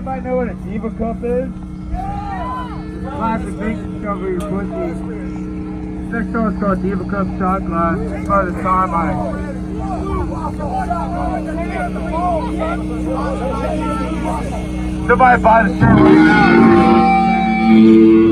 Anybody know what a Diva Cup is? Classic big discover your pussy. Next one is called Diva Cup Shot Glass. It's by the Starmine. Somebody buy the shirt right now.